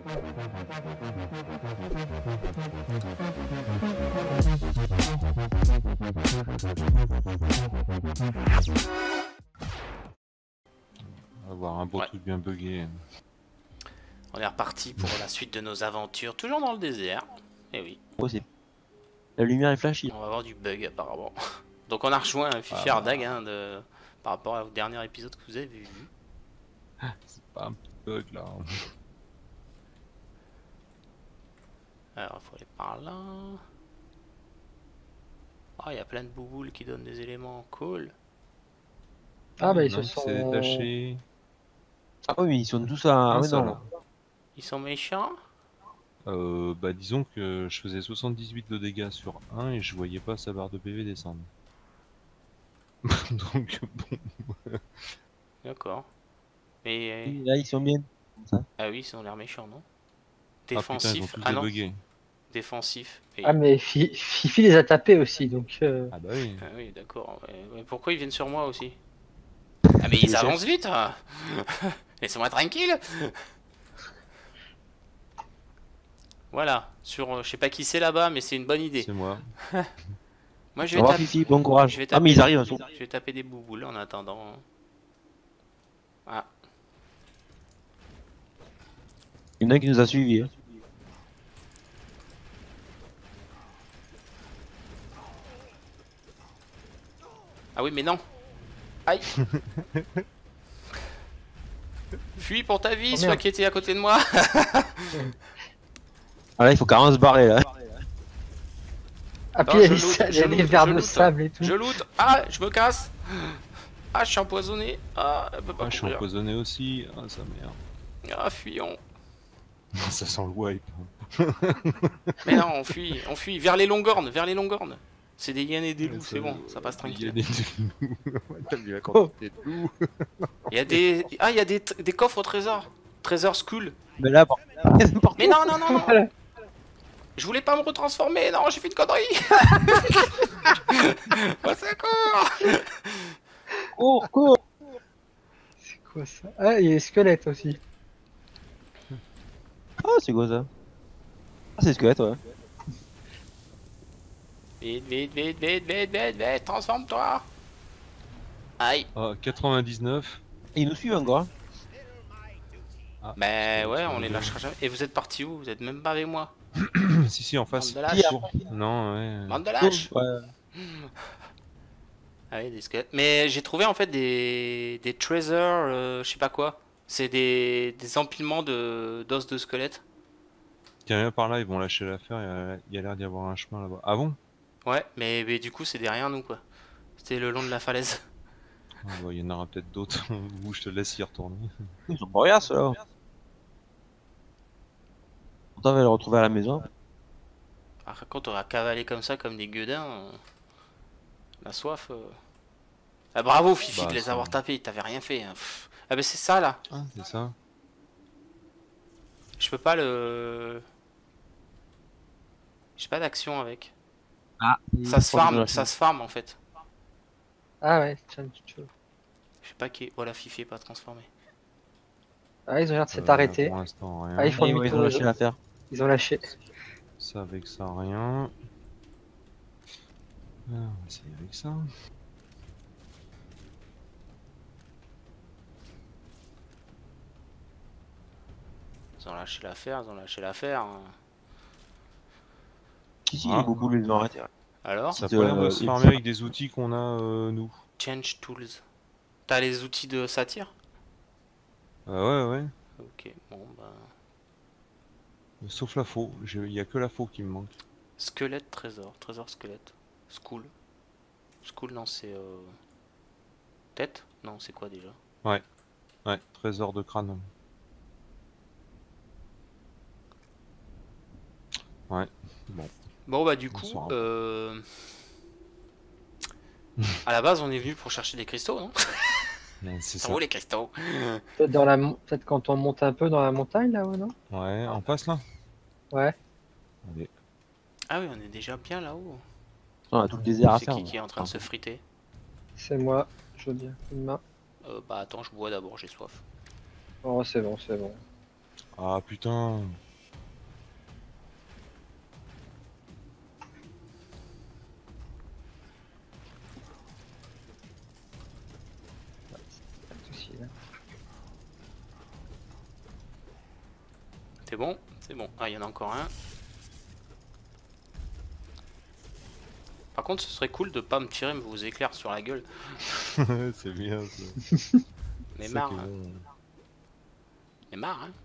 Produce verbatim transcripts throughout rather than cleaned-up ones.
On va avoir un beau ouais. truc bien bugué. On est reparti pour la suite de nos aventures, toujours dans le désert. Eh oui. Possible. La lumière est flashy. On va avoir du bug apparemment. Donc on a rejoint un Fifi ah, Ardag hein, de... par rapport au dernier épisode que vous avez vu. C'est pas un petit bug là. Alors il faut aller par là. Ah, il y a plein de bouboules qui donnent des éléments cool. Ah bah ils se non, sont... C'est détaché. Ah oui, ils sont tous à... Ah, oui, non. Ils sont méchants. Euh, bah disons que je faisais soixante-dix-huit de dégâts sur un et je voyais pas sa barre de P V descendre. Donc bon... D'accord. Mais... Oui, là ils sont bien. Ah oui, ils ont l'air méchants, non? Défensif. Ah, putain, ils ont tous ah non. bugués. Défensif. Et... Ah mais Fifi les a tapés aussi donc... Euh... Ah bah oui. Ah oui d'accord. Mais pourquoi ils viennent sur moi aussi? Ah mais ils avancent vite hein. Laissez-moi tranquille. Voilà. Sur... Je sais pas qui c'est là-bas mais c'est une bonne idée. C'est moi. Moi je vais taper... Fifi, bon courage. Je vais taper... Ah mais ils arrivent. Ils je vais taper des bouboules en attendant. Ah. Il y en a un qui nous a suivis. Hein. Ah oui mais non. Aïe. Fuis pour ta vie, oh, celui qui était à côté de moi. Ah là il faut carrément se barrer là. Ah puis il y a des vers de sable et tout. Je loot. Ah je me casse. Ah je suis empoisonné. Ah, elle peut pas ah je suis empoisonné aussi. Ah ça merde. Ah fuyons. Ça sent le wipe. Mais non on fuit, on fuit vers les longuornes, vers les longuornes. C'est des hyènes et des loups, c'est bon, ça passe tranquille. Il y a des loups. T'as vu la quantité de loups. Il y a des... Ah, il y a des, des coffres au trésor. Trésor Skull. Mais là, bon. Mais non, non, non, non. Je voulais pas me retransformer, non, j'ai fait une connerie. Oh, c'est court. Cours, cours. C'est quoi ça? Ah, il y a des squelettes aussi. Ah, c'est quoi ça? Ah, c'est squelette, ouais. Vite, vite, vite, vite, vite, vite, vite, transforme-toi. Aïe. Ah, quatre-vingt-dix-neuf. Et ils nous suivent encore. Ah, mais ouais, on les lâchera jamais. Et vous êtes parti où? Vous êtes même pas avec moi? Si, si, en face. Bande de lâches. Non, ouais. Bande de lâches. Ouais. Ah oui, des squelettes. Mais j'ai trouvé en fait des, des treasures, euh, je sais pas quoi. C'est des, des empilements de d'os de squelettes. Tiens, viens par là, ils vont lâcher l'affaire. Il y a l'air d'y avoir un chemin là-bas. Ah bon? Ouais, mais, mais du coup, c'est derrière nous quoi. C'était le long de la falaise. Ah bah, il y en aura peut-être d'autres où je te laisse y retourner. Ils sont pas rien ceux-là. On va les retrouver à la maison. Par contre, on va cavaler comme ça, comme des gueudins. Euh... La soif. Euh... Ah, bravo Fifi bah, de les ça... avoir tapés, t'avais rien fait. Hein. Ah bah c'est ça là. Ah, c'est ça. Je peux pas le... J'ai pas d'action avec. Ah, ça se farm, ça se farm en fait. Ah ouais, tiens, tu veux. Je sais pas qui est... Voilà, Fifi est pas transformé. Ah, ils ont l'air de s'être euh, arrêtés. Pour l'instant, rien. Ah, ils, font ouais, ils ont lâché l'affaire. Ils ont lâché. Ça avec ça, rien. Ah, on va essayer avec ça. Ils ont lâché l'affaire, ils ont lâché l'affaire. Si, si, ah. beaucoup les ont arrêtés. Alors ça peut l'air de se farmer avec des outils qu'on a, euh, nous. Change Tools. T'as les outils de satire? euh, Ouais, ouais. Ok, bon bah... Sauf la faux, il y a que la faux qui me manque. Squelette, trésor, trésor, squelette. School. School, non, c'est... Euh... Tête? Non, c'est quoi déjà? Ouais, ouais, trésor de crâne. Ouais, bon. Bon bah du coup, euh... à la base on est venu pour chercher des cristaux, non? C'est ça. ça. Où les cristaux? Peut-être dans la, peut-être quand on monte un peu dans la montagne là-haut, non? Ouais, en face là. Ouais. Allez. Ah oui, on est déjà bien là-haut. On a tout le désert à faire. C'est qui qui est en train de se friter? C'est moi, je veux dire, une main. Euh, bah attends, je bois d'abord, j'ai soif. Oh c'est bon, c'est bon. Ah putain. Pas de soucis, là. C'est bon? C'est bon. Ah, il y en a encore un. Par contre, ce serait cool de pas me tirer vos éclairs sur la gueule. C'est bien ça. Mais Ça marre. qui est Hein. bon. Mais marre, hein.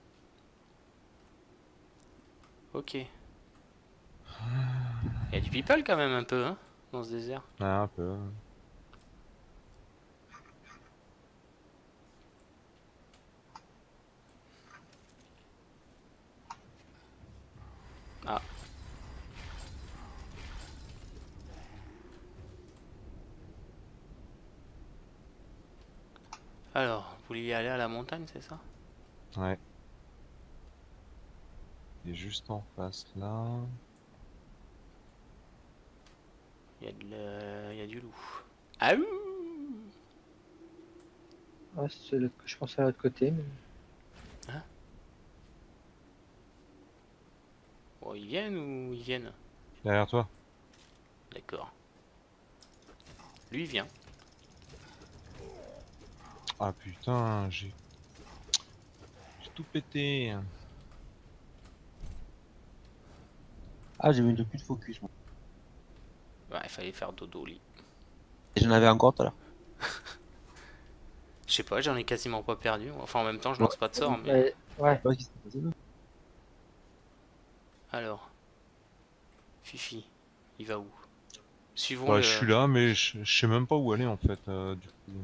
Ok. Il y a du people quand même un peu, hein, dans ce désert. Ah, un peu. Ah. Alors, vous vouliez aller à la montagne, c'est ça? Ouais. Il est juste en face là. Il y a, de le... Il y a du loup. Ah ouh. Ah, c'est l'autre- je pense à l'autre côté. Mais... Bon, ils viennent ou ils viennent? Derrière toi. D'accord. Lui, il vient. Ah putain, j'ai... J'ai tout pété. Ah, j'ai mis plus de focus. Moi. Ouais, il fallait faire dodo au lit. Et j'en avais encore tout à l'heure. Je sais pas, j'en ai quasiment pas perdu. Enfin, en même temps, je lance pas de sort, mais... Ouais, ouais. Je sais pas ce qui s'est passé, là. Alors... Fifi, il va où? Suivons Bah, le... je suis là, mais je, je sais même pas où aller en fait. euh, du coup,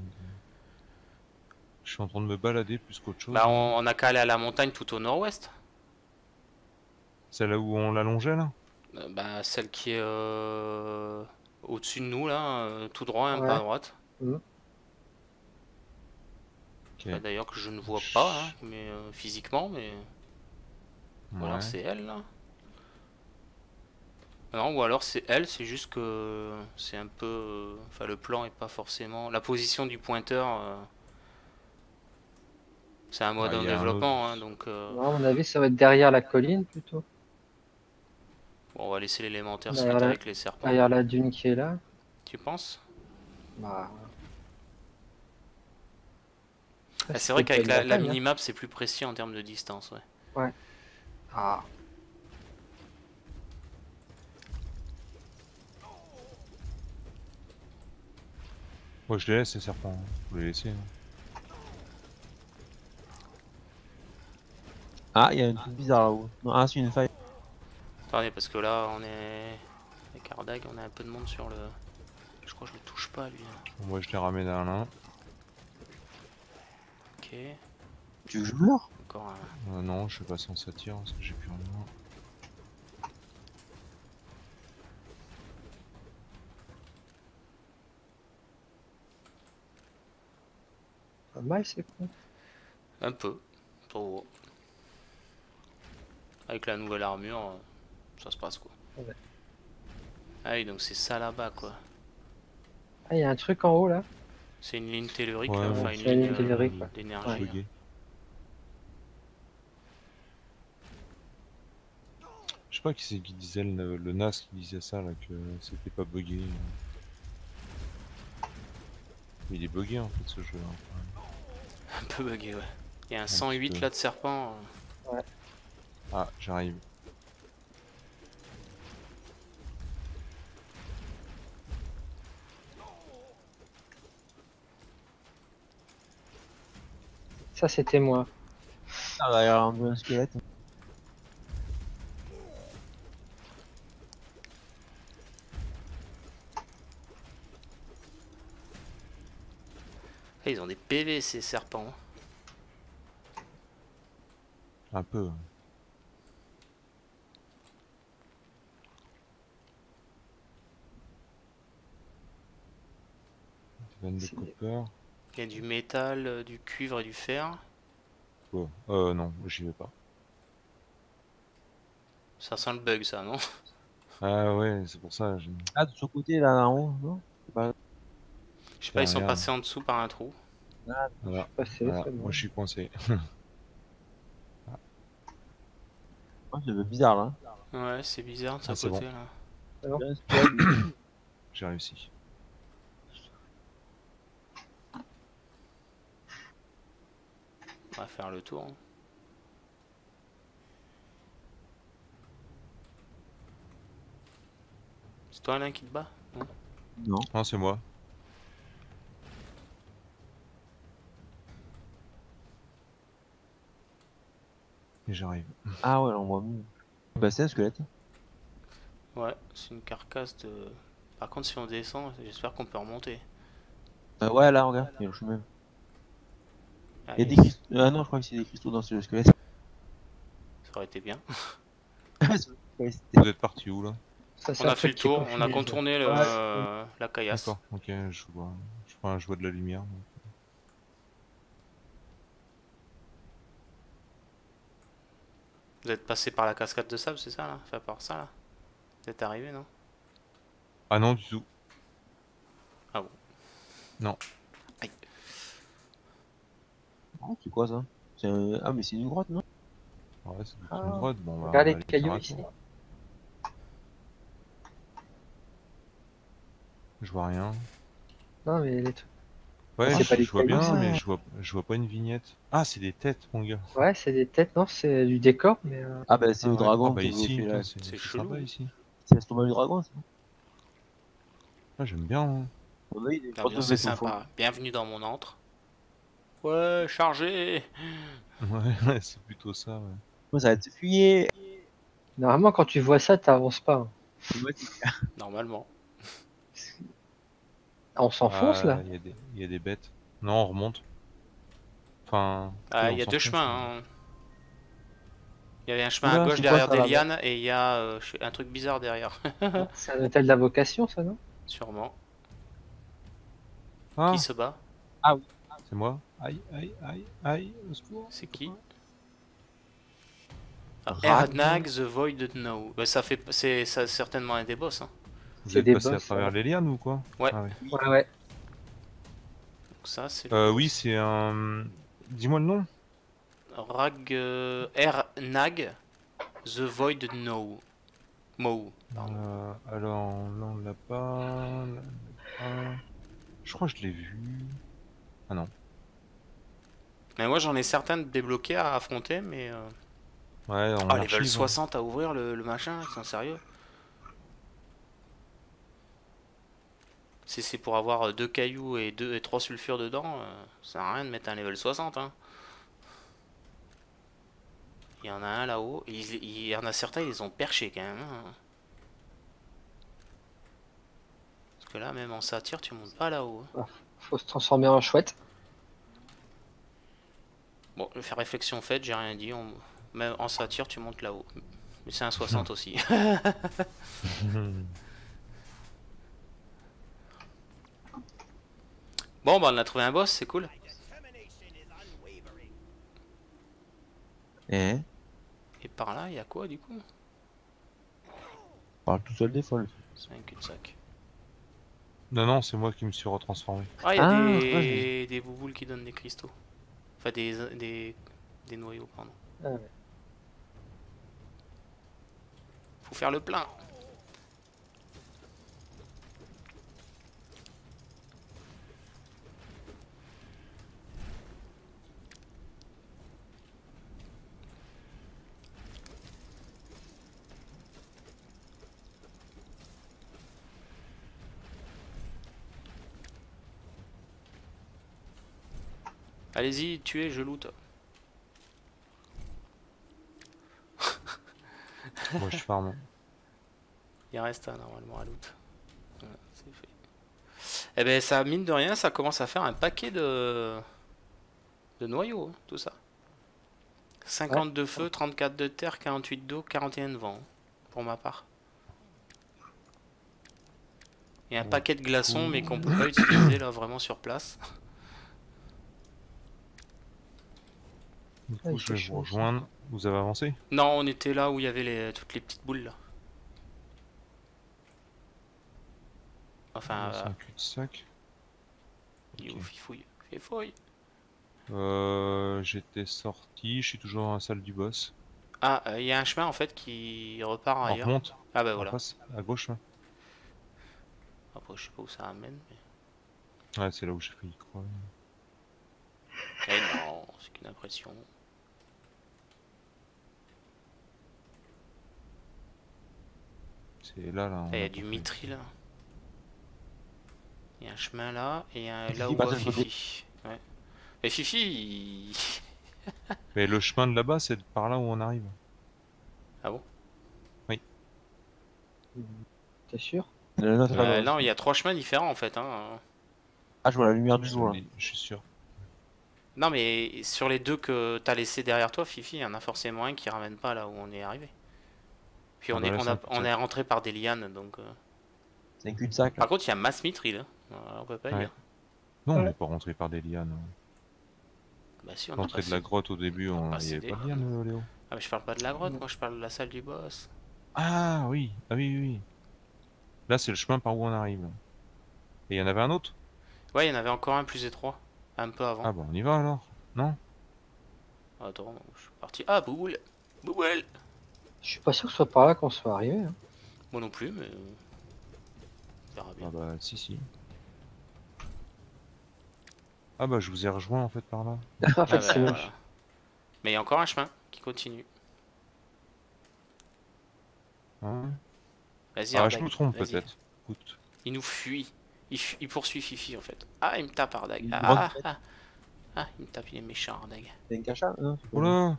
je suis en train de me balader plus qu'autre chose. Bah, on, on a qu'à aller à la montagne tout au nord-ouest. C'est là où on l'allongeait là? Euh, bah, celle qui est euh, au-dessus de nous, là, euh, tout droit, un Ouais. pas à droite. Mhm. Ok. Bah, d'ailleurs, que je ne vois Chut. pas, hein, mais euh, physiquement, mais... Ou Ouais. alors c'est elle, là. Non, ou alors c'est elle, c'est juste que c'est un peu... euh, Enfin, le plan est pas forcément... La position du pointeur... euh, C'est un mode Ah, en y a un développement, autre. hein, donc... euh, Non, à mon avis, ça va être derrière la colline plutôt. bon, on va laisser l'élémentaire se Derrière mettre la, avec les serpents. derrière la dune qui est là. Tu penses? Bah. Ah, c'est vrai qu'avec peut-être la, la montagne, hein. minimap, c'est plus précis en termes de distance, ouais. Ouais. Ah. Moi je les laisse ces serpents. hein. Faut les laisser. hein. Ah, il y a un truc bizarre là-haut. Non, ah, c'est une faille. Attendez, parce que là, on est... Avec Ardag, on a un peu de monde sur le... Je crois que je le touche pas, lui. hein. Moi je les ramène à l'un. Ok. Tu veux que je meure? Encore un... Euh, non, je sais pas si on s'attire parce que j'ai plus rien. Pas mal, c'est con. Un peu. Trop. Avec la nouvelle armure, euh, ça se passe, quoi. Ouais. Ah oui, donc c'est ça là-bas, quoi. Ah, il y a un truc en haut là. C'est une ligne tellurique, Ouais, là, ouais, enfin une c'est la ligne ligne euh, tellurique, ouais. d'énergie. Ouais. Bugué. Je sais pas qui c'est qui disait le, le N A S qui disait ça là que c'était pas bugué. Mais il est bugué en fait ce jeu. Hein. Un peu bugué, ouais. Il y a un Un cent huit petit peu. là de serpent. euh. Ah, j'arrive. Ça, c'était moi. Ah, derrière un squelette. Ah, ils ont des P V ces serpents. Un peu. Des vannes de C'est- copper. Il y a du métal, euh, du cuivre et du fer. Oh. Euh non, j'y vais pas. Ça sent le bug, ça, non? Ah ouais, c'est pour ça. j'ai- Ah, de ce côté là en haut, non? C'est pas... Je sais pas, ils sont Derrière. passés en dessous par un trou. Ah, Voilà. Passé, Voilà. c'est bon. Moi je suis coincé. Ah, Oh, c'est bizarre là. Ouais, c'est bizarre de ce Ah, c'est côté bon. là. C'est bon. Bien, c'est bien. J'ai réussi. On va faire le tour. hein. C'est toi Alain qui te bat? Non. Non. Non, c'est moi. Et j'arrive. Ah ouais, on voit mieux. Bah c'est un squelette. Ouais, c'est une carcasse de... Par contre si on descend, j'espère qu'on peut remonter. Euh, ouais là regarde, il y a le chemin. Il y a Allez, des cristaux. Ah non, je crois que c'est des cristaux dans ce squelette. ça aurait été bien. Ouais, c'était- Vous êtes parti où là? Ça, c'est On un a fait le truc qui est tour, pas on a fini, contourné le, Ouais. euh, la caillasse. D'accord, ok, je vois. Je vois, je vois de la lumière. donc. Vous êtes passé par la cascade de sable, c'est ça là? Enfin par ça là? Vous êtes arrivé non? Ah non, du tout. Ah bon. Non. Aïe. Ah, c'est quoi ça? C'est un- Ah mais c'est une grotte non? Ouais, c'est Ah. une grotte. Bon, bah, Regarde on va les aller cailloux faire un ici. tour. Je vois rien. Non, mais les trucs. Ouais, C'est je, pas des je vois cailloux, bien, ça. mais je vois, je vois pas une vignette. Ah, c'est des têtes, mon gars. Ouais, c'est des têtes, non, c'est du décor, mais. euh, Ah bah c'est Ah le ouais. dragon Ah bah qui vous ici, fait là. putain, c'est C'est c'est chelou. sympa ici. C'est l'estomac du dragon ça? Ah, j'aime bien. hein. Ah bah, il y a des grosses L'ambiance est bêtes au fond. sympa. Bienvenue dans mon antre. Ouais, chargé. Ouais, ouais, c'est plutôt ça. Ouais. Moi ça va être fuyé. Normalement, quand tu vois ça, t'avances pas. hein. Normalement. Ah, on s'enfonce Ah, là. il y a des, il y a des bêtes. Non, on remonte. Enfin. Ah, oui, il y on a deux s'enfonce, chemins. mais- hein. Il y avait un chemin à Oula, gauche c'est quoi, derrière ça, des là-bas? lianes et il y a euh, un truc bizarre derrière. C'est un hôtel d'invocation, ça, non? Sûrement. Ah, Qui se bat? c'est moi. Aïe, aïe, aïe, aïe, au secours. C'est qui? Rag- Ernag the Void Now. Bah, ça fait, c'est ça, certainement un des boss. Hein. Vous C'est êtes des passé à boss, travers ouais. les lianes ou quoi? Ouais. Ah ouais. Ouais, ouais. Donc ça c'est. le Euh, boss. oui, c'est un. Dis-moi le nom. Rag euh, Ernag the Void Now. Mo. Pardon. Euh, alors, là on l'a pas. Là, on l'a pas. Je crois que je l'ai vu. Ah non. Mais moi j'en ai certains de débloqués à affronter, mais. Euh... Ouais, on Ah, level l'archive. soixante à ouvrir le, le machin, ils sont sérieux? Si c'est pour avoir deux cailloux et deux et trois sulfures dedans, euh, ça sert à rien de mettre un level soixante. Hein. Il y en a un là-haut, et il, il y en a certains, ils les ont perchés quand même. Hein. Parce que là, même en satire, tu montes pas là-haut. Hein. Faut se transformer en chouette. Bon, je vais faire réflexion faite, j'ai rien dit. On... Même en satire, tu montes là-haut. Mais c'est un soixante aussi. Bon, bah on a trouvé un boss, c'est cool. Eh, Et par là, il y a quoi du coup? parle tout seul des folles. C'est un cul-de-sac. Non, non, c'est moi qui me suis retransformé. Ah, il y a Ah, des... ouais, des bouboules qui donnent des cristaux. Enfin, des, des... des noyaux, pardon. Ah, ouais. Faut faire le plein. Allez-y, tuez, je loot. Moi, je farme. Il reste un normalement à loot. Voilà, c'est fait. Eh ben ça, mine de rien, ça commence à faire un paquet de, de noyaux, hein, tout ça. cinquante de feu, trente-quatre de terre, quarante-huit d'eau, quarante et un de vent, hein, pour ma part. Il y a un Bon, paquet de glaçons, cool. mais qu'on peut pas utiliser là vraiment sur place. Du Ouais, coup, il je fait vais chaud vous aussi. rejoindre. Vous avez avancé? Non, on était là où il y avait les, toutes les petites boules là. Enfin, C'est euh, un cul-de-sac. il ok. fouille, fouille. Euh, J'étais sorti, je suis toujours dans la salle du boss. Ah, il y a un chemin en fait qui repart On ailleurs. remonte, Ah bah on voilà. passe à gauche. Là. Après, je sais pas où ça amène. Ouais, c'est là où j'ai failli croire. Mais... Eh non, c'est qu'une impression. C'est là, là. Il y on a a du pas fait. mitri là. Il y a un chemin là et il y a un... Fifi là où passe va à côté. Fifi. Ouais. Mais Fifi, il... Mais le chemin de là-bas, c'est par là où on arrive. Ah bon? T'es sûr? Le nôtre, Euh, là-bas non, aussi. il y a trois chemins différents en fait. Hein. Ah, je vois la lumière du Je, jour là. l'ai- je suis sûr. Non, mais sur les deux que t'as laissé derrière toi, Fifi, il y en a forcément un qui ramène pas là où on est arrivé. Puis Ah on bah est, là, on c'est a, un on cul-de-sac. est rentré par des lianes donc. euh. C'est un cul-de-sac. Par contre, il y a masse mitri là. Alors, on peut pas Ouais. dire. Non, on Ouais. n'est pas rentré par des lianes. Bah si, on a L'entrée de passé. la grotte au début, on a on... il passé n'y avait des- pas de lianes, Léo. Ah, mais je parle pas de la grotte, moi je parle de la salle du boss. Ah oui, ah oui, oui. oui. Là, c'est le chemin par où on arrive. là. Et il y en avait un autre? Ouais, il y en avait encore un plus étroit. Un peu avant. Ah bah on y va alors. Non? Attends, je suis parti. Ah, boule! Boule! Je suis pas sûr que ce soit par là qu'on soit arrivé. Hein. Moi non plus, mais. euh, On verra bien. Ah bah si si. Ah bah je vous ai rejoint en fait par là. en Ah fait, bah, c'est moche. voilà. Mais il y a encore un chemin qui continue. Hein Vas-y, Ah Ardag, je me trompe vas-y. peut-être. Écoute. Il nous fuit. Il, fu- il poursuit Fifi en fait. Ah, il me tape Ardag. Une Ah, grotte ah, faite. ah. Ah, il me tape, il est méchant Ardag. C'est un cachat, non? Oh là.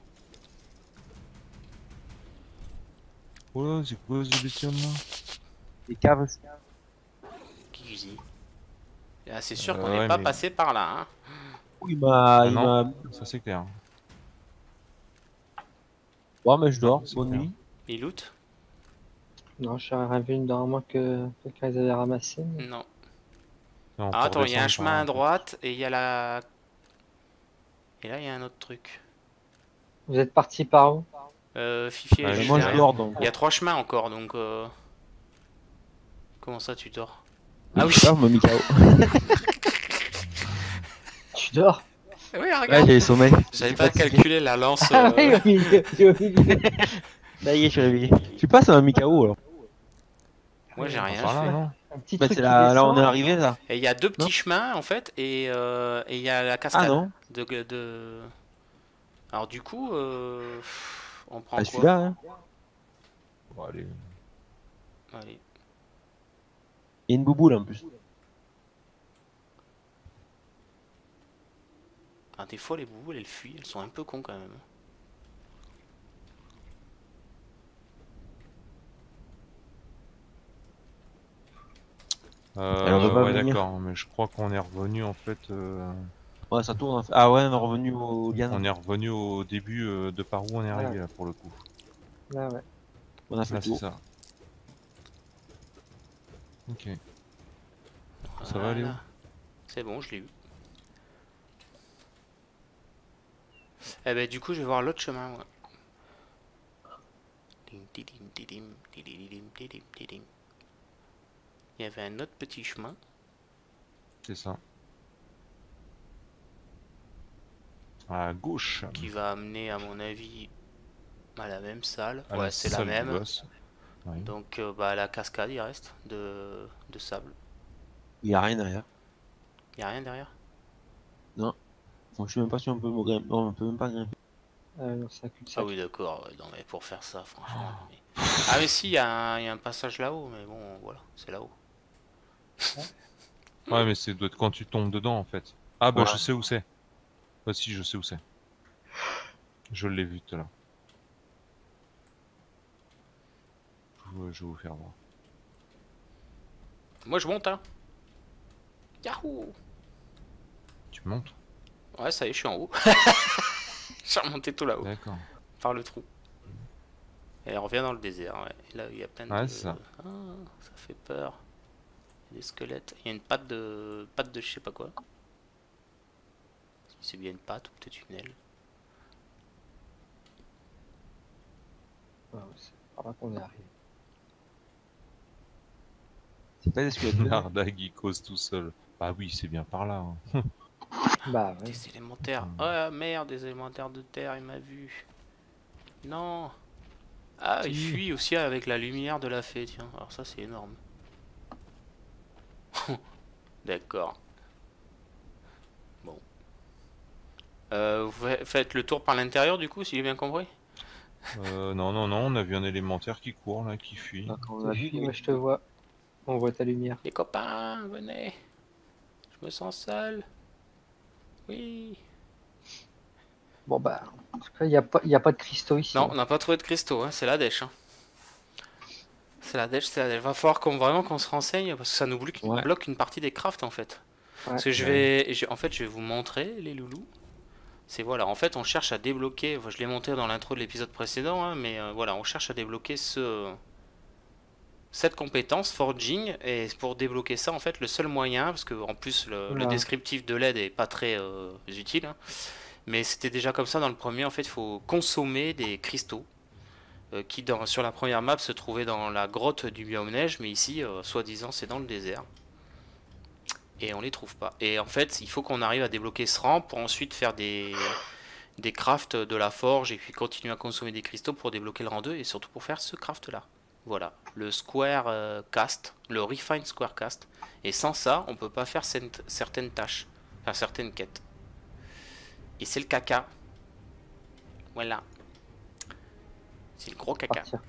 Oh là, c'est quoi ces bestioles là? Les caves aussi. Qui Ah, c'est sûr Euh, qu'on n'est ouais, pas mais- passé par là. Hein. Il m'a. Ah il non. m'a. Ça c'est clair. Ouais, mais je dors. C'est Bonne clair. nuit. Il loot? Non, j'ai rien vu dans moi que quelqu'un les avait ramassés. mais- Non. Non, Ah, faut attends, il y a un redescendre chemin par là, à en fait. droite et il y a la. Et là, il y a un autre truc. Vous êtes parti par où? Euh, Fifi est Ouais, juste Moi, je derrière. dors donc. Il y a trois chemins encore donc. euh, Comment ça, tu dors? Ah oui! Ah, m'a mis K O. Tu dors? Oui, Ouais, regarde! j'ai sommeil. J'avais J'ai pas fatigué. calculé la lance. Ah euh, oui, au milieu, tu es au milieu. Ça y est, je suis réveillé. Je sais pas, ça m'a mis K O alors. Moi, j'ai Ah, rien par là, fait. non? Un petit Bah, truc c'est qui là, là, on descend. est arrivé là. Et il y a deux petits Non. chemins en fait, et euh, et il y a la Ah cascade. non. De, de... Alors, du coup, euh, on prend Ah, quoi? celui-là, hein. Bon, allez. Allez. Il y a une bouboule en plus. Ah, des fois, les bouboules elles fuient, elles sont un peu cons quand même. Euh, Elle veut pas ouais venir. d'accord, mais je crois qu'on est revenu en fait. euh, Ouais, ça tourne. en fait. Ah ouais, on est revenu au lien. On est revenu au début euh, de par où on est arrivé là pour le coup. Ah ouais. On a fait Là le c'est tour. ça. Ok. Ça va, Léo? Voilà. C'est bon, je l'ai eu. Eh ben, du coup, je vais voir l'autre chemin, moi. Dim, didim, didim, dididim, didim, didim. Il y avait un autre petit chemin. C'est ça. À gauche. Qui va amener, à mon avis, à la même salle. à Ouais, c'est la salle du même. boss. Oui. Donc, euh, bah, la cascade, il reste de, de sable. Il y a rien derrière. Il n'y a rien derrière. Bon, je sais même pas si on peut me grimper. Non, on peut même pas grimper. Ah non, c'est un cul-de-sac. Ah oui, d'accord. ouais, Non, mais pour faire ça, franchement. mais- Ah, mais si, il y, a un il y a un passage là-haut, mais bon, voilà, c'est là-haut. Ouais, mais c'est doit être quand tu tombes dedans en fait. Ah bah Ouais. je sais où c'est. Bah si, je sais où c'est. Je l'ai vu tout à l'heure. Je, vous- je vais vous faire voir. Moi, je monte, hein. Yahoo! Tu montes? Ouais, ça y est, je suis en haut. Je suis remonté tout là-haut, D'accord. par le trou. Et on revient dans le désert, ouais. Et là, il y a plein Ouais, de... c'est ça. Ah, ça fait peur. Il y a des squelettes. Il y a une patte de... patte de je sais pas quoi. Si c'est bien une patte ou peut-être une aile. Ouais, c'est par là qu'on est arrivé. C'est pas des squelettes. Nardag il cause tout seul. Bah oui, c'est bien par là. hein. Bah ouais. Des élémentaires. Hmm. Oh merde, des élémentaires de terre, il m'a vu. Non. Ah, il Si. fuit aussi avec la lumière de la fée, tiens. Alors ça, c'est énorme. D'accord. Bon. Euh, vous fa- faites le tour par l'intérieur, du coup, si j'ai bien compris? Euh, non, non, non, on a vu un élémentaire qui court là, qui fuit. Ah, quand on Ça a vu, fuit, il y ouais, avait je te vois. On voit ta lumière. Les copains, venez. Je me sens seul. Oui. Bon bah, en tout cas, il n'y a, pas- y a pas de cristaux ici. Non, hein. on n'a pas trouvé de cristaux, hein. C'est la dèche. Hein. C'est la dèche, c'est la dèche. Va falloir qu'on, vraiment qu'on se renseigne parce que ça nous bloque, Ouais. bloque une partie des crafts en fait. Ouais. Parce que je Ouais. vais, je- en fait, je vais vous montrer les loulous. C'est voilà, en fait, on cherche à débloquer. Enfin, je l'ai monté dans l'intro de l'épisode précédent, hein, mais euh, voilà, on cherche à débloquer ce, cette compétence forging. Et pour débloquer ça, en fait, le seul moyen, parce que en plus le, le Ah. descriptif de l'aide est pas très euh, utile, hein, mais c'était déjà comme ça dans le premier. En fait, il faut consommer des cristaux euh, qui, dans, sur la première map, se trouvaient dans la grotte du biome neige, mais ici, euh, soi-disant, c'est dans le désert. Et on les trouve pas. Et en fait, il faut qu'on arrive à débloquer ce rang pour ensuite faire des, des crafts de la forge et puis continuer à consommer des cristaux pour débloquer le rang deux et surtout pour faire ce craft là. Voilà, le square euh, cast, le refine square cast. Et sans ça, on peut pas faire cent- certaines tâches, enfin certaines quêtes. Et c'est le caca. Voilà. C'est le gros caca. Partir.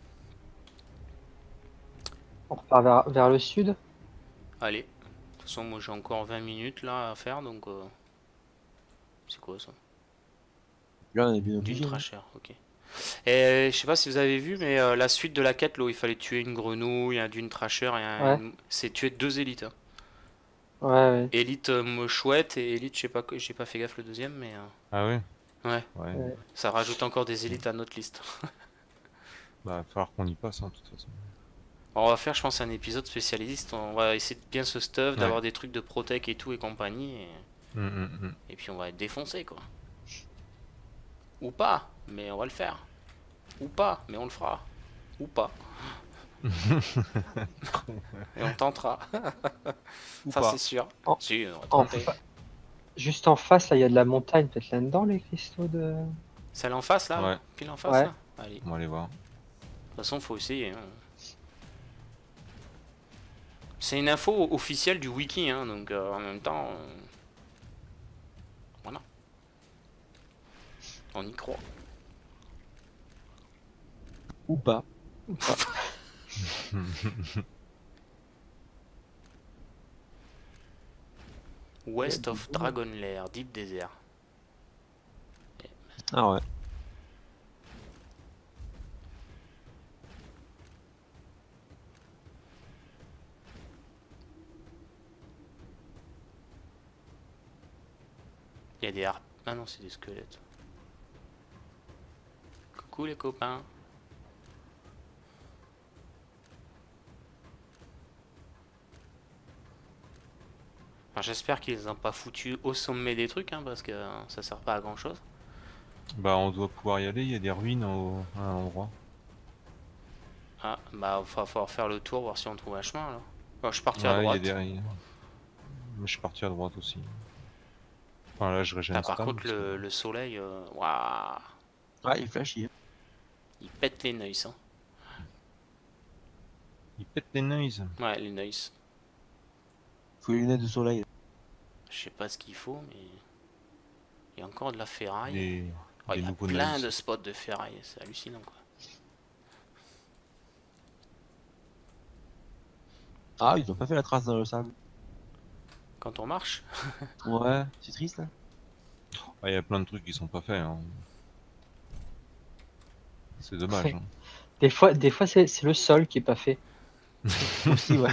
On repart vers, vers le sud. Allez. De toute façon, moi j'ai encore vingt minutes là à faire donc. euh, C'est quoi ça? Là, on est bien D'une obligé. hein. trachère, ok. Et je sais pas si vous avez vu, mais euh, la suite de la quête, là où il fallait tuer une grenouille, un dune tracheur et un. Ouais. une- C'est tuer deux élites. Hein. Ouais, ouais. Élite euh, chouette et élite, je sais pas, j'ai pas fait gaffe le deuxième, mais euh, Ah ouais? ouais, Ouais. Ouais. ça rajoute encore des élites à notre liste. Bah, va falloir qu'on y passe, hein, de toute façon. On va faire, je pense, un épisode spécialiste. On va essayer de bien se stuff, Ouais. d'avoir des trucs de protec et tout et compagnie, et, Hum, hum, hum. et puis on va être défoncé quoi. Ou pas, mais on va le faire. Ou pas, mais on le fera. Ou pas. Et on tentera. Ou Ça pas. c'est sûr. En- Si, on va En tenter. fa- Juste en face, là, il y a de la montagne. Peut-être là-dedans, les cristaux de. Celle en face là? Ouais. Pile en face Ouais. là? Allez. De On va aller voir. toute façon, faut essayer. hein. C'est une info officielle du wiki, hein, donc euh, en même temps. euh, Voilà. On y croit. Ou pas. West of Dragon Lair, Deep Desert. Ah ouais. Il y a des harpes. Ah non, c'est des squelettes. Coucou les copains. Enfin, j'espère qu'ils les ont pas foutu au sommet des trucs, hein, parce que euh, ça sert pas à grand chose. Bah, on doit pouvoir y aller, il y a des ruines au... à un endroit. Ah, bah, va falloir faire le tour, voir si on trouve un chemin alors. Bon, je suis parti à Ouais, il y a droite. des ruines. Mais je suis parti à droite aussi. Enfin, là, je régène Ah, par stam, contre, parce que- le, le soleil, euh, waouh, Ah, il flash, il il pète les neuils, hein. Il pète les neuils. Ouais, les neuils. faut les lunettes de soleil. Je sais pas ce qu'il faut, mais il y a encore de la ferraille. Les, Oh, les il y a nouveaux plein neuils. de spots de ferraille, c'est hallucinant quoi. Ah, ils ont pas fait la trace dans le sable. Quand on marche, Ouais, c'est triste là. Ah, il y a plein de trucs qui sont pas faits. Hein. C'est dommage. Hein. Des fois, des fois c'est c'est le sol qui est pas fait. Aussi, ouais.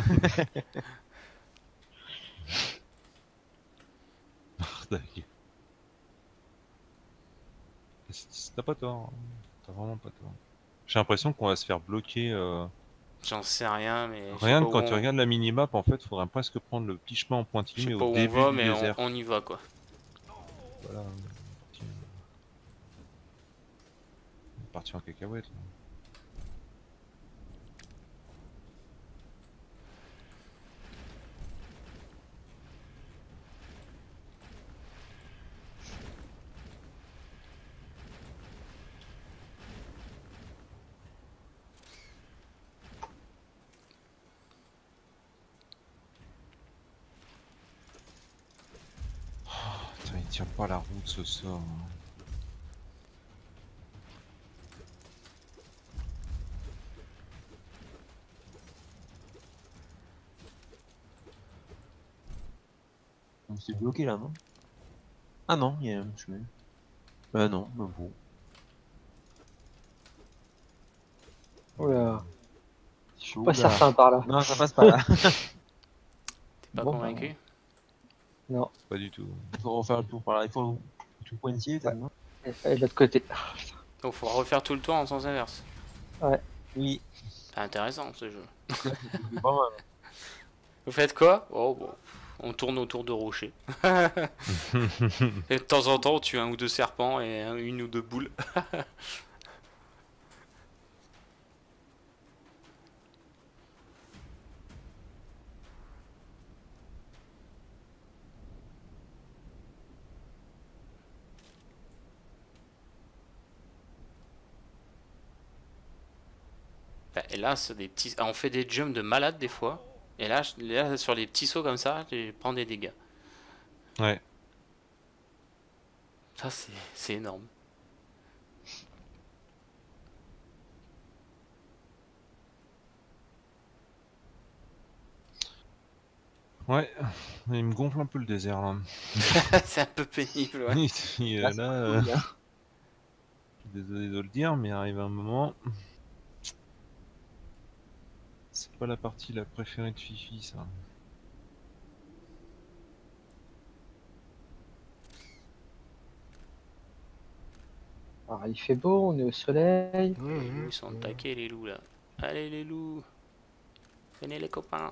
Bardague. C'est- T'as pas tort. hein. T'as vraiment pas tort. J'ai l'impression qu'on va se faire bloquer. euh, j'en sais rien, mais je sais Rien pas que où quand on- tu regardes la minimap, en fait, faudrait presque prendre le petit chemin en je pointillé, sais mais pas au où on début va, du mais on, désert. on y va quoi. Voilà. Tiens. On est parti en cacahuète. Là. tient pas la route ce sort. On s'est bloqué là, non? Ah non, il y a un chemin. Bah non, bah bon. Oula. Je suis Oula. pas certain par là. Non, ça passe pas là. T'es pas Bon, convaincu? Non. Pas du tout. Il faut refaire le tour par là. Il faut tout pointiller, peut-être, non? Et et de l'autre côté. Donc faut refaire tout le tour en sens inverse. Oui. C'est intéressant ce jeu. C'est pas mal. Vous faites quoi? Oh bon, on tourne autour de rochers. Et de temps en temps on tue un ou deux serpents et un- une ou deux boules. Et là, c'est des petits... ah, on fait des jumps de malade des fois. Et là, je- là, sur les petits sauts comme ça, je prends des dégâts. Ouais. Ça, c'est c'est énorme. Ouais. Il me gonfle un peu le désert là. C'est un peu pénible, ouais. Et, Là, euh, c'est là, pas euh, cool, hein. je suis désolé de le dire, mais arrive un moment. C'est pas la partie la préférée de Fifi, ça. Alors, il fait beau, on est au soleil. Les loups, ils sont taqués, les loups, là. Allez, les loups. Venez, les copains.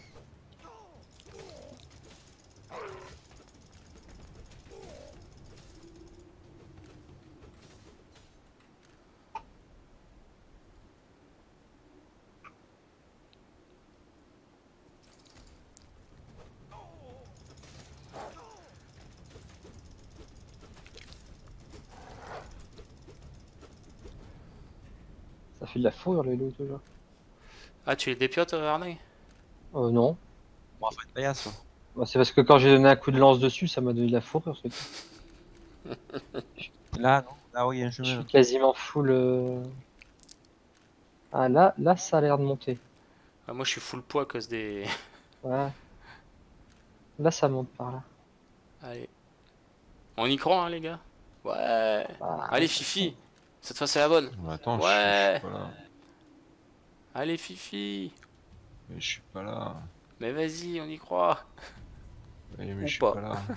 Ça fait de la fourrure les loups toujours. Ah, tu les dépiotes, Arnaud? Euh, non. Bon, enfin, une paillasse, quoi. Bah, c'est parce que quand j'ai donné un coup de lance dessus, ça m'a donné de la fourrure. c'est tout. Là, non. Là, oui, il y a un Je chemin. suis quasiment full. euh, Ah là, là, ça a l'air de monter. Ah, moi, je suis full poids à cause des... Ouais. Là, ça monte par là. Allez. On y croit, hein, les gars? Ouais. Ah, Allez, Fifi. Cette fois, c'est la bonne. Bah, attends, je- Ouais. je, suis pas là. Allez, Fifi. Mais je suis pas là. Mais vas-y, on y croit. Eh, mais Ou je suis pas. pas là.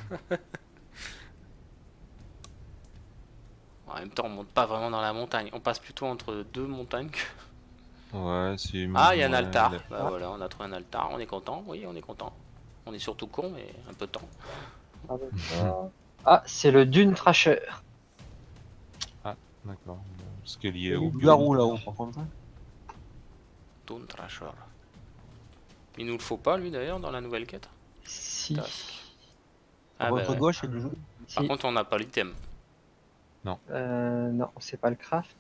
En même temps, on monte pas vraiment dans la montagne. On passe plutôt entre deux montagnes. Ouais, c'est. Ah, il y a un ouais, altar. la- Bah voilà, on a trouvé un altar. On est content. Oui, on est content. On est surtout con, mais un peu de temps. ah, d'accord. Ah, c'est le Dune Trasher. D'accord. Bon, ce qu'elle y est Il y a au du garou là-haut, par contre. hein. Toon Trasher. Il nous le faut pas, lui, d'ailleurs, dans la nouvelle quête. Si. Task. À Ah, bah, votre ouais. gauche, il y a le jeu. Par Si. contre, on n'a pas l'item. Euh, non, c'est pas le craft.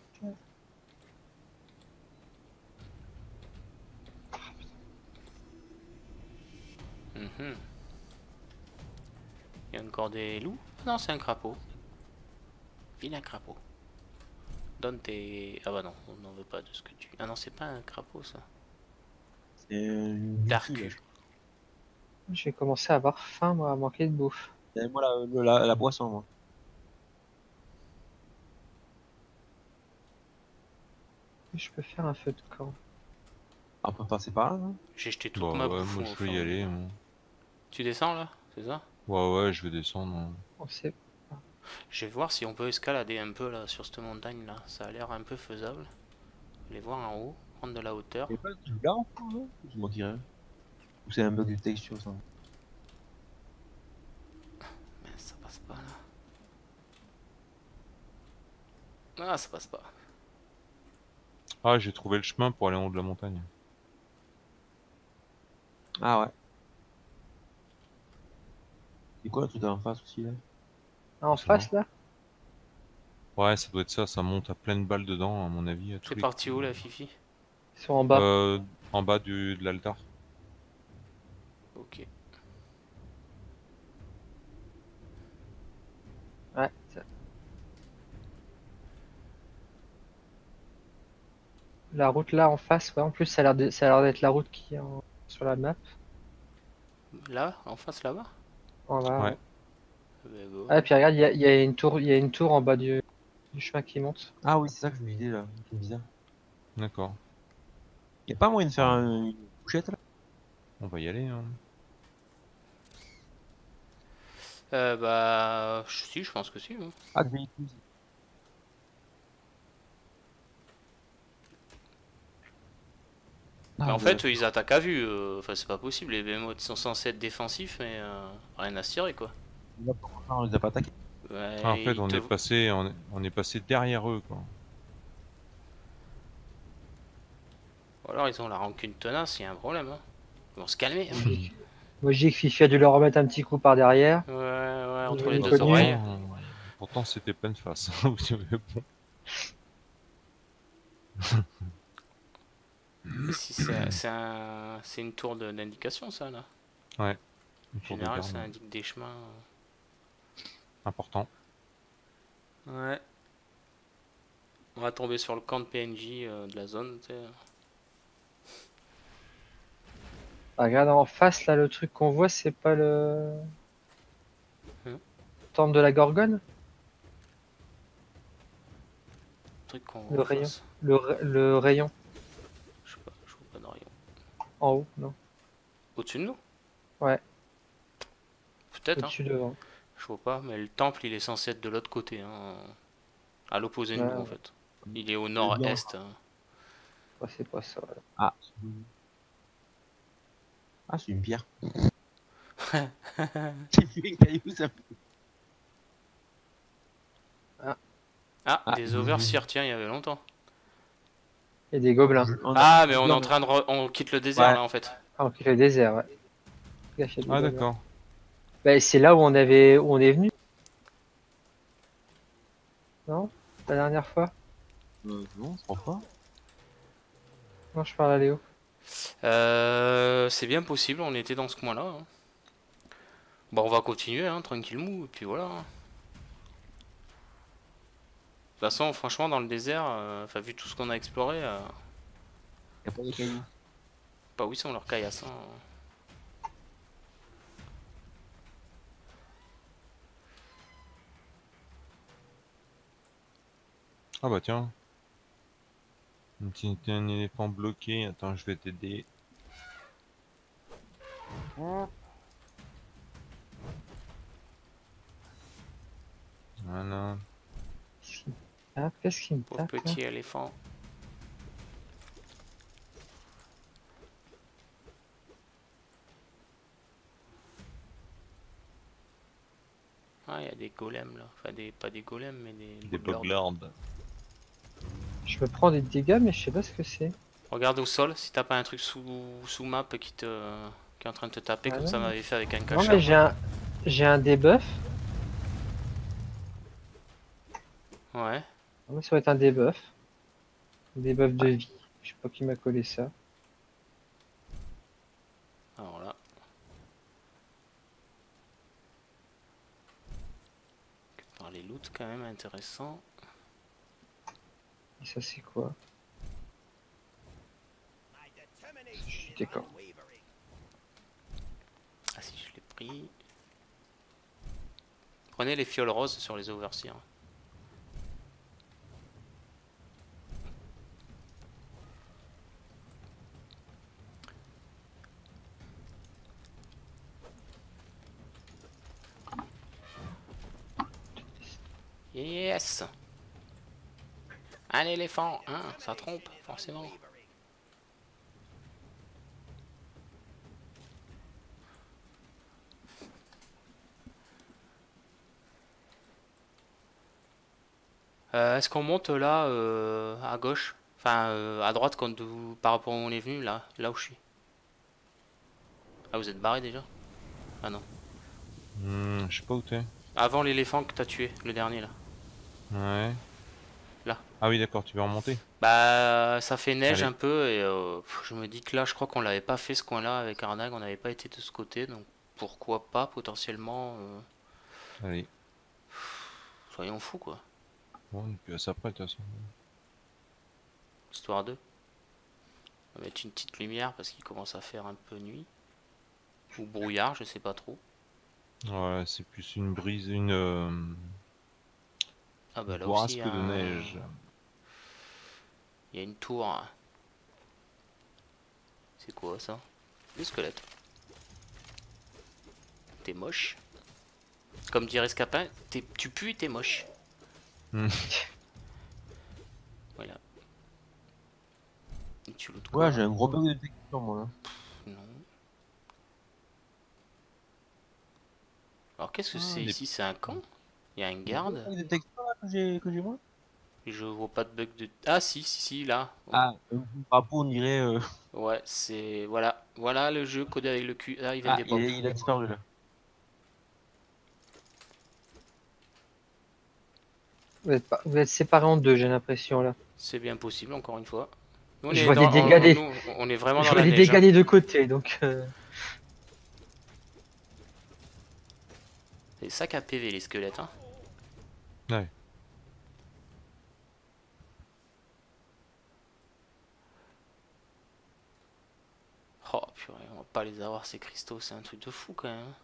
Mhm. Il y a encore des loups? Non, c'est un crapaud. Vilain crapaud. Donne tes... Ah bah non, on n'en veut pas de ce que tu... Ah non, c'est pas un crapaud, ça. C'est une Dark. là. J'ai commencé à avoir faim, moi, à manquer de bouffe. Et moi, la, le- la, la boisson, moi. Je peux faire un feu de camp. Ah, on peut passer par là, non? J'ai jeté toute Bah ma ouais, bouffe. moi au je peux fond. y aller. moi. Tu descends, là? C'est ça? Ouais, ouais, je vais descendre. hein. On sait. Je vais voir si on peut escalader un peu, là, sur cette montagne, là. Ça a l'air un peu faisable. Aller voir en haut, prendre de la hauteur. Il y a pas du garou, non? Je m'en dirais. Ou c'est un bug de texture, ça? Mais ça passe pas, là. Ah, ça passe pas. Ah, j'ai trouvé le chemin pour aller en haut de la montagne. Ah ouais. C'est quoi le truc en face aussi, là? Ah, en C'est face, là? Ouais, ça doit être ça, ça monte à pleine balle dedans, à mon avis. à tous C'est les parti coups. où, la Fifi? Ils sont en bas. Euh, en bas du, de l'altar. Ok. Ouais. ça- La route là en face, ouais, en plus ça a l'air de- ça a l'air d'être la route qui est en- sur la map. Là, en face là-bas? Voilà, Ouais. ouais. Ben, go. Ah, et puis regarde, il y a, il y a une tour, il y a une tour en bas du, du chemin qui monte. Ah oui, c'est ça que je me disais là. C'est bizarre. D'accord. Y a pas moyen de faire un- une couchette là? On va y aller. Hein. Euh, bah, je- si, je pense que si. Hein. Ah, de véhicule. Mais Ah, en de- fait, eux, ils attaquent à vue. euh, Enfin, c'est pas possible. Les Behemoths sont censés être défensifs, mais euh, rien à se tirer, quoi. Là, pour l'instant, on les a pas attaqués. Ouais, Ah, en fait, ils on te- est passé, on est, on est passé derrière eux, quoi. Ou alors, ils ont la rancune tenace, il y a un problème. Hein. Ils vont se calmer. Hein. Moi je dis que Fifi a dû leur remettre un petit coup par derrière. Ouais, ouais, entre Ils les ont deux connu. oreilles. Pourtant, euh, pourtant, c'était pleine face. Mais bon. Et si c'est c'est un... c'est une tour de- d'indication, ça, là. Ouais. En Pour de général, garde, ça indique des chemins. important. Ouais. On va tomber sur le camp de P N J euh, de la zone, tu sais. Ah, regarde en face là, le truc qu'on voit, c'est pas le Hein temple de la Gorgone? Truc qu'on Le voit en rayon. face. Le, ra- le rayon Je sais pas, je vois pas de rayon. en haut, non? Au-dessus de nous? Ouais, Peut-être, hein. au-dessus devant. Je vois pas, mais le temple, il est censé être de l'autre côté, hein. À l'opposé de Ouais, nous, en ouais. fait. Il est au nord-est. hein. Ouais, c'est pas ça. Voilà. Ah, c'est- ah, c'est une pierre. J'ai vu un caillou, ça. Ah, Ah, des mmh. overseers, tiens, il y avait longtemps. Et des gobelins. On a- Ah, mais on est en train de... re- On quitte le désert, Ouais. là, en fait. Ah, on quitte le désert, ouais. Gaffe, il y a des Ah, gobelins. d'accord. Bah, c'est là où on avait, où on est venu. Non? La dernière fois? Euh, non, je crois pas. Non, je parle à Léo. Euh, c'est bien possible, on était dans ce coin-là. hein. Bon, on va continuer, hein, tranquille mou, et puis voilà. hein. De toute façon, franchement, dans le désert, euh, enfin, vu tout ce qu'on a exploré, euh, Y a pas de cailloux. pas où ils sont leurs caillasses. hein. Ah bah tiens. Un petit un éléphant bloqué. Attends, je vais t'aider. Voilà. Qu'est-ce qui me tape? Qu'est-ce qui me Pauvre tape, là? petit éléphant. Ah, il y a des golems là. Enfin, des, pas des golems, mais des, Des boglards. boglards. Je me prends des dégâts, mais je sais pas ce que c'est. Regarde au sol, si t'as pas un truc sous, sous map qui, te, qui est en train de te taper, Ah comme non. ça m'avait fait avec un Non, cachet. mais j'ai un, j'ai un debuff. Ouais. Ah, mais ça va être un debuff. Un debuff de vie. Je sais pas qui m'a collé ça. Alors là. Par les loots quand même intéressant. Et ça, c'est quoi? Je suis d'accord. Ah si, je l'ai pris. Prenez les fioles roses sur les overseers. Yes. Un éléphant, hein, ça trompe, forcément. Euh, Est-ce qu'on monte là, euh, à gauche? Enfin, euh, à droite, quand vous, par rapport où on est venu, là, là où je suis. Ah, vous êtes barré déjà? Ah non. Hmm, je sais pas où t'es. Avant l'éléphant que t'as tué, le dernier là. Ouais. Là. Ah oui, d'accord, tu veux remonter. Bah, ça fait neige Allez. un peu et euh, pff, je me dis que là, je crois qu'on l'avait pas fait ce coin-là avec Arnag, on n'avait pas été de ce côté, donc pourquoi pas potentiellement. euh, Allez. Soyons fous quoi. Bon, et puis à ça près de toute façon. Histoire de. On va mettre une petite lumière parce qu'il commence à faire un peu nuit. Ou brouillard, je sais pas trop. Ouais, c'est plus une brise, une euh, Ah bah là aussi, il y bourrasque a de un- neige. il y a une tour. C'est quoi ça? Des squelettes. T'es moche. Comme dirait Scapin, t'es- tu pues et t'es moche. Hmm. Voilà. Et tu lootes quoi? Ouais, j'ai un gros bug de texture, moi, là. Non. Alors qu'est-ce que Ah, c'est les- ici? C'est un camp? Il y a un Un garde? bug de texture, là, que j'ai, que j'ai, moi. Je vois pas de bug de... Ah si, si, si, là. Ah, un drapeau, on dirait... euh, Ouais, c'est... Voilà. Voilà le jeu codé avec le cul. Ah, il vient Ah, des il, pop. il a disparu, là. Vous êtes, pas- vous êtes séparés en deux, j'ai l'impression là. C'est bien possible, encore une fois. Nous, on Je est vois dans- des on- dégâts des- nous, on est vraiment Je dans vois la les neige. dégâts hein. des deux côtés, donc... euh, C'est ça qu'à P V les squelettes. Hein. Ouais. Oh purée, on va pas les avoir ces cristaux, c'est un truc de fou quand même.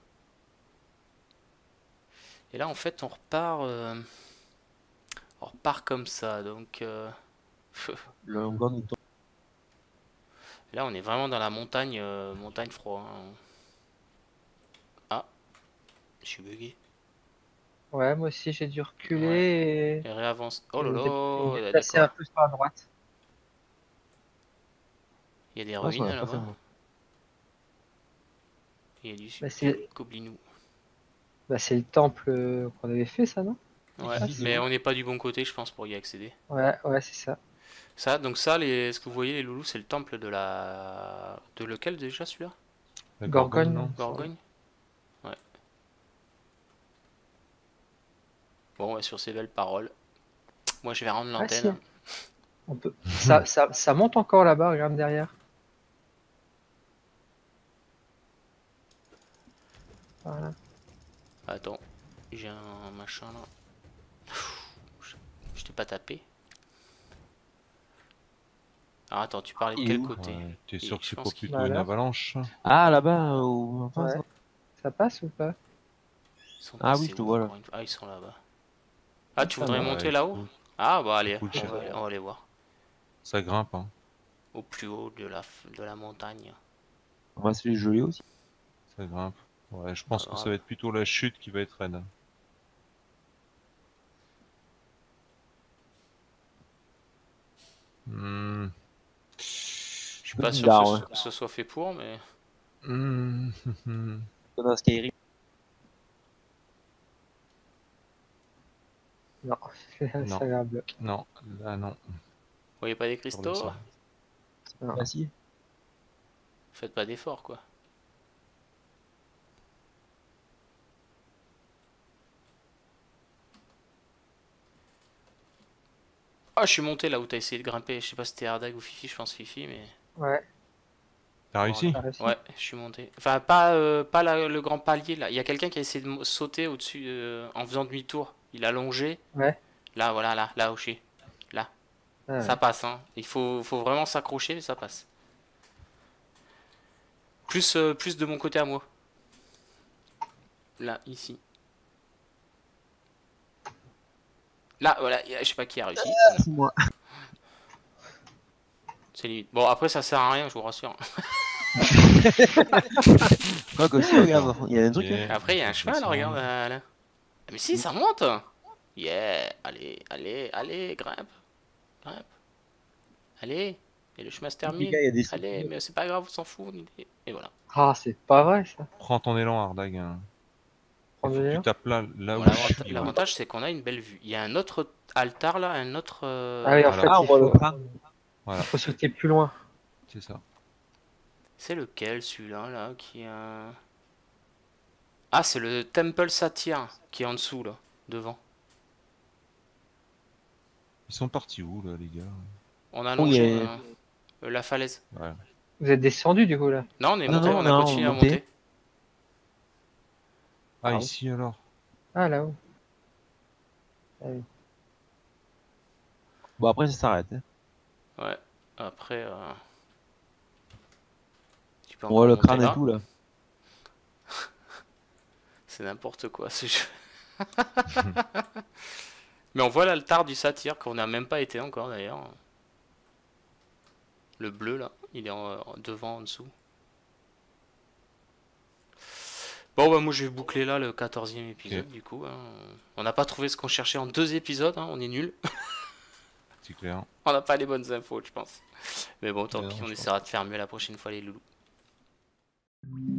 Et là en fait on repart... euh, On repart comme ça, donc... euh, Le gant de ton... Là on est vraiment dans la montagne, euh, montagne froid. hein. Ah, je suis bugué. Ouais, moi aussi j'ai dû reculer Et réavance. Oh là et... et me dé- et me là, déplacer un d'accord. peu sur la droite. Il y a des Ah, ruines ça va pas fait, là-bas. moi. Il y a du Bah, c'est goblinou. bah, c'est le temple euh, qu'on avait fait, ça, non? Ouais, Si, c'est mais bon. on n'est pas du bon côté, je pense, pour y accéder. Ouais, ouais, c'est ça. Ça, donc ça, les, ce que vous voyez, les loulous, c'est le temple de la... De lequel déjà, celui-là? La Gorgone, non Gorgogne? Ouais. Bon, ouais, sur ces belles paroles. Moi, je vais rendre Ah, l'antenne. si. On peut... ça, ça, ça monte encore là-bas, regarde derrière. Voilà. Attends, j'ai un machin là. Je, je t'ai pas tapé. Alors attends, tu parlais de Il est quel où côté? Ouais, T'es Et sûr que je c'est pense pas qu'il- plutôt une Voilà. avalanche? Ah, là-bas, euh, au... en face, Ouais. là. Ça passe ou pas? Ils sont Ah oui, passés je te où, vois, là. encore une fois Ah, ils sont là-bas. Ah, tu Ça voudrais va. monter Ouais, là-haut? écoute, Ah, bah allez, coûte on cher. va, aller- on va aller voir. Ça grimpe, hein. Au plus haut de la, f- de la montagne. On va se les geler aussi. Ça grimpe. Ouais, je pense Pas que ça grave. va être plutôt la chute qui va être raide. Hmm. Je suis pas sûr bizarre, que ouais. ce, ce soit fait pour, mais... Hmm. hmm. Dans Skyrim. Non, Non. ça va un bloc. Non, là non. Vous voyez pas des Sur cristaux? le sol. Non. Ah, si. Faites pas d'efforts, quoi. Ah, je suis monté là où t'as essayé de grimper. Je sais pas si c'était Ardag ou Fifi, je pense Fifi, mais... Ouais, T'as réussi? t'as réussi. Ouais, je suis monté. Enfin, pas, euh, pas la- le grand palier là. Il y a quelqu'un qui a essayé de mo- sauter au-dessus euh, en faisant demi-tour. Il a longé. Ouais. Là, voilà, là, là où je suis. Là. Ah, Ça passe, hein. Il faut, faut vraiment s'accrocher, mais ça passe. Plus, euh, plus de mon côté à moi. Là, ici. Là, voilà, je sais pas qui a réussi. C'est moi. C'est limite. Bon, après, ça sert à rien, je vous rassure. Quoi que si, regarde, il y a un truc. Yeah. là. Après, il y a un cheval, regarde là. là. Ah, mais si, ça monte. Yeah, allez, allez, allez, grimpe. Grimpe. Allez. Et le chemin se termine. Les gars, il y a des Allez, mais c'est pas grave, on s'en fout. on est- Et voilà. Ah, c'est pas vrai ça. Prends ton élan, Ardag. hein. Prends Il faut de que tu l'élan. tapes là, là où Bon, je l'avanta- suis. ouais. L'avantage, c'est qu'on a une belle vue. Il y a un autre altar là, un autre. euh, Ah oui, en Voilà. fait, Ah, on il voit le faut, crâne. Voilà, il faut sauter plus loin. c'est ça. C'est lequel celui-là là qui a... Ah, c'est le Temple Satyr qui est en dessous là, devant. Ils sont partis où là, les gars? On a Oh, il y allongé a- euh, la falaise. Ouais. Vous êtes descendu du coup là. Non, on est Non, monté, non, on a non, continué à monté. monter. Ah, Ah, ici alors? Ah là-haut. Ah oui. Bon, après, ça s'arrête. Hein. Ouais, après... Euh... Tu peux On encore voit le monter crâne là. et tout, là. C'est n'importe quoi ce jeu. Mais on voit l'altar du satyre qu'on n'a même pas été encore d'ailleurs. Le bleu là, il est en, en devant, en dessous. Bon bah moi je vais boucler là le quatorzième épisode Ok. du coup. Hein. On n'a pas trouvé ce qu'on cherchait en deux épisodes, hein. On est nul. C'est clair. On n'a pas les bonnes infos je pense. Mais bon tant Ouais, pis, non, on je essaiera de faire mieux la prochaine fois les loulous.